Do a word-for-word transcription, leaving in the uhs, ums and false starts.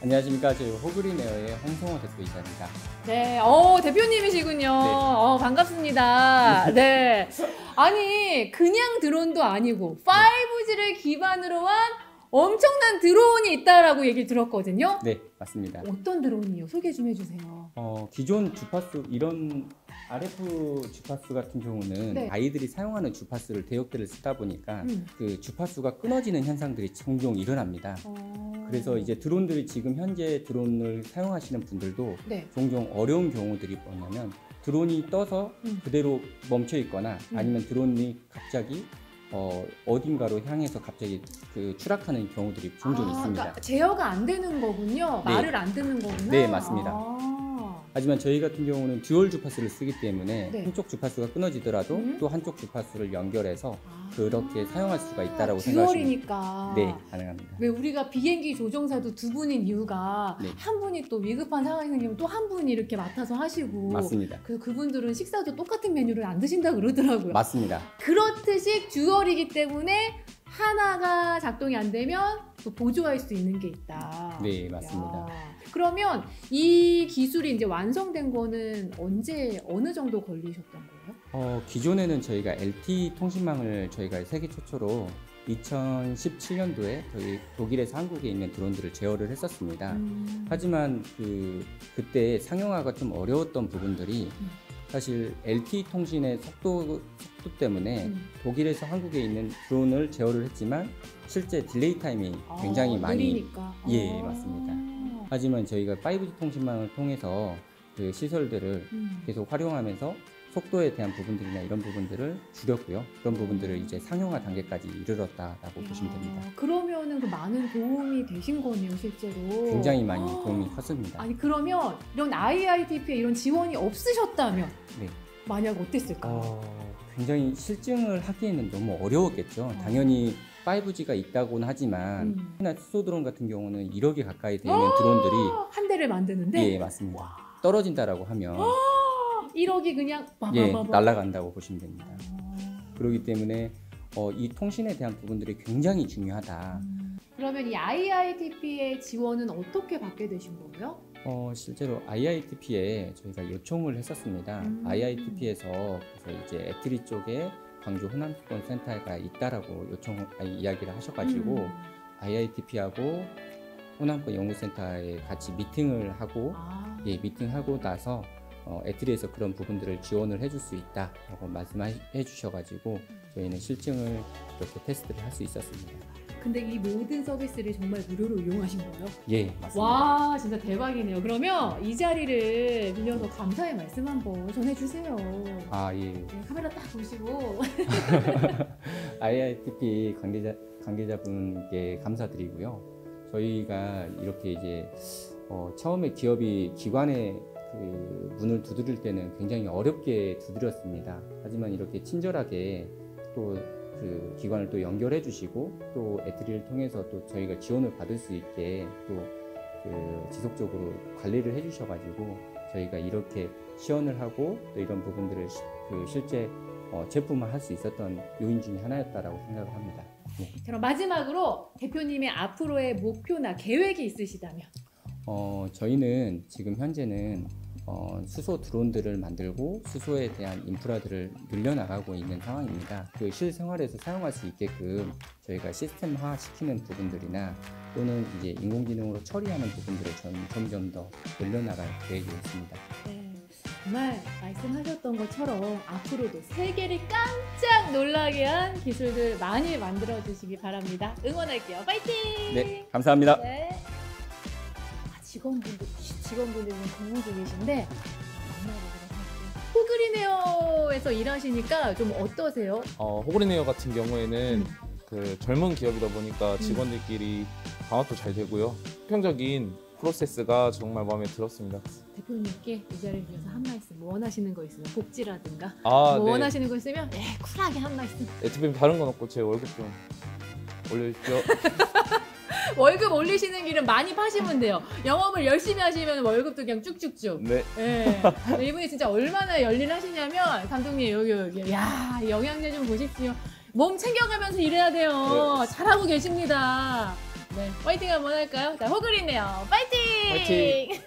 안녕하십니까. 저희 호그린에어의 홍성호 대표이사입니다. 네, 어, 대표님이시군요. 네. 어, 반갑습니다. 네. 아니, 그냥 드론도 아니고 파이브지를 기반으로 한 엄청난 드론이 있다라고 얘기 들었거든요. 네, 맞습니다. 어떤 드론이요? 소개 좀 해주세요. 어, 기존 주파수, 이런 알에프 주파수 같은 경우는 네. 아이들이 사용하는 주파수를 대역대를 쓰다 보니까 음. 그 주파수가 끊어지는 현상들이 종종 일어납니다. 어... 그래서 이제 드론들이 지금 현재 드론을 사용하시는 분들도 네. 종종 어려운 경우들이 뭐냐면 드론이 떠서 음. 그대로 멈춰 있거나 음. 아니면 드론이 갑자기 어, 어딘가로 향해서 갑자기 그 추락하는 경우들이 종종 아, 있습니다. 그러니까 제어가 안 되는 거군요. 네. 말을 안 듣는 거구나. 네, 맞습니다. 아. 하지만 저희 같은 경우는 듀얼 주파수를 쓰기 때문에 네. 한쪽 주파수가 끊어지더라도 음. 또 한쪽 주파수를 연결해서 아. 그렇게 사용할 수가 있다라고 생각하시면 듀얼이니까. 네, 가능합니다. 왜 우리가 비행기 조종사도 두 분인 이유가 네. 한 분이 또 위급한 상황이 생기면 또 한 분이 이렇게 맡아서 하시고 맞습니다. 그래서 그분들은 식사도 똑같은 메뉴를 안 드신다 그러더라고요. 맞습니다. 그렇듯이 듀얼이기 때문에 하나가 작동이 안 되면 또 보조할 수 있는 게 있다. 네, 맞습니다. 야. 그러면 이 기술이 이제 완성된 거는 언제 어느 정도 걸리셨던 거예요? 어, 기존에는 저희가 엘티이 통신망을 저희가 세계 최초로 이천십칠 년도에 저희 독일에서 한국에 있는 드론들을 제어를 했었습니다. 음. 하지만 그 그때 상용화가 좀 어려웠던 부분들이 음. 사실 엘티이 통신의 속도 속도 때문에 음. 독일에서 한국에 있는 드론을 제어를 했지만 실제 딜레이 타임이 굉장히 아, 많이 느리니까. 예, 아. 맞습니다. 하지만 저희가 파이브지 통신망을 통해서 그 시설들을 음. 계속 활용하면서 속도에 대한 부분들이나 이런 부분들을 줄였고요. 그런 부분들을 이제 상용화 단계까지 이르렀다라고 야, 보시면 됩니다. 그러면은 그 많은 도움이 되신 거네요, 실제로. 굉장히 많이 아. 도움이 컸습니다. 아니 그러면 이런 아이아이티피에 이런 지원이 없으셨다면 네. 만약 어땠을까요? 어, 굉장히 실증을 하기에는 너무 어려웠겠죠. 어. 당연히 파이브지가 있다고는 하지만 음. 특히나 수소 드론 같은 경우는 일억에 가까이 되는 드론들이 한 대를 만드는데 예, 맞습니다. 떨어진다라고 하면 일억이 그냥 예, 바바바바. 날아간다고 보시면 됩니다. 어. 그렇기 때문에 어, 이 통신에 대한 부분들이 굉장히 중요하다. 음. 그러면 이 아이아이티피의 지원은 어떻게 받게 되신 거예요? 어, 실제로 아이아이티피에 저희가 요청을 했었습니다. 음. 아이아이티피에서 그래서 이제 애트리 쪽에 광주 호남특권 센터가 있다라고 요청 아니, 이야기를 하셔가지고 음. 아이아이티피하고 호남권 연구센터에 같이 미팅을 하고 아. 예, 미팅하고 나서 어, 애트리에서 그런 부분들을 지원을 해줄 수 있다라고 말씀해 주셔가지고 저희는 실증을 이렇게 테스트를 할 수 있었습니다. 근데 이 모든 서비스를 정말 무료로 이용하신 거예요? 예, 맞습니다. 와, 진짜 대박이네요. 그러면 이 자리를 빌려서 감사의 말씀 한번 전해주세요. 아, 예. 네, 카메라 딱 보시고. 아이아이티피 관계자, 관계자분께 감사드리고요. 저희가 이렇게 이제 어, 처음에 기업이 기관의 그 문을 두드릴 때는 굉장히 어렵게 두드렸습니다. 하지만 이렇게 친절하게 또 그 기관을 또 연결해 주시고 또 애트리를 통해서 또 저희가 지원을 받을 수 있게 또 그 지속적으로 관리를 해 주셔가지고 저희가 이렇게 시연을 하고 또 이런 부분들을 시, 그 실제 어, 제품화 할 수 있었던 요인 중에 하나였다라고 생각을 합니다. 네. 그럼 마지막으로 대표님의 앞으로의 목표나 계획이 있으시다면? 어, 저희는 지금 현재는 어, 수소 드론들을 만들고 수소에 대한 인프라들을 늘려나가고 있는 상황입니다. 그 실생활에서 사용할 수 있게끔 저희가 시스템화 시키는 부분들이나 또는 이제 인공지능으로 처리하는 부분들을 점, 점점 더 늘려나갈 계획이 있습니다. 네, 정말 말씀하셨던 것처럼 앞으로도 세계를 깜짝 놀라게 한 기술들 많이 만들어 주시기 바랍니다. 응원할게요. 파이팅! 네, 감사합니다. 네. 아, 직원분들, 직원분들은 근무 중이신데 호그린에어에서 일하시니까 좀 어떠세요? 어, 호그린에어 같은 경우에는 음. 그 젊은 기업이다 보니까 직원들끼리 방합도 잘 되고요. 수평적인 프로세스가 정말 마음에 들었습니다. 대표님께 이 자리를 빌어서 한 말씀, 뭐 원하시는 거 있으면 복지라든가 아, 뭐 네. 원하시는 거 있으면 예, 쿨하게 한 말씀. 에트비엠 다른 건 없고 제 월급 좀 올려주십시오. 월급 올리시는 길은 많이 파시면 돼요. 영업을 열심히 하시면 월급도 그냥 쭉쭉쭉. 네. 예. 이분이 진짜 얼마나 열일하시냐면 감독님 여기 여기 야 영양제 좀 보십시오. 몸 챙겨가면서 일해야 돼요. 네. 잘하고 계십니다. 네, 파이팅 한번 할까요? 자, 호그리네요. 파이팅! 파이팅!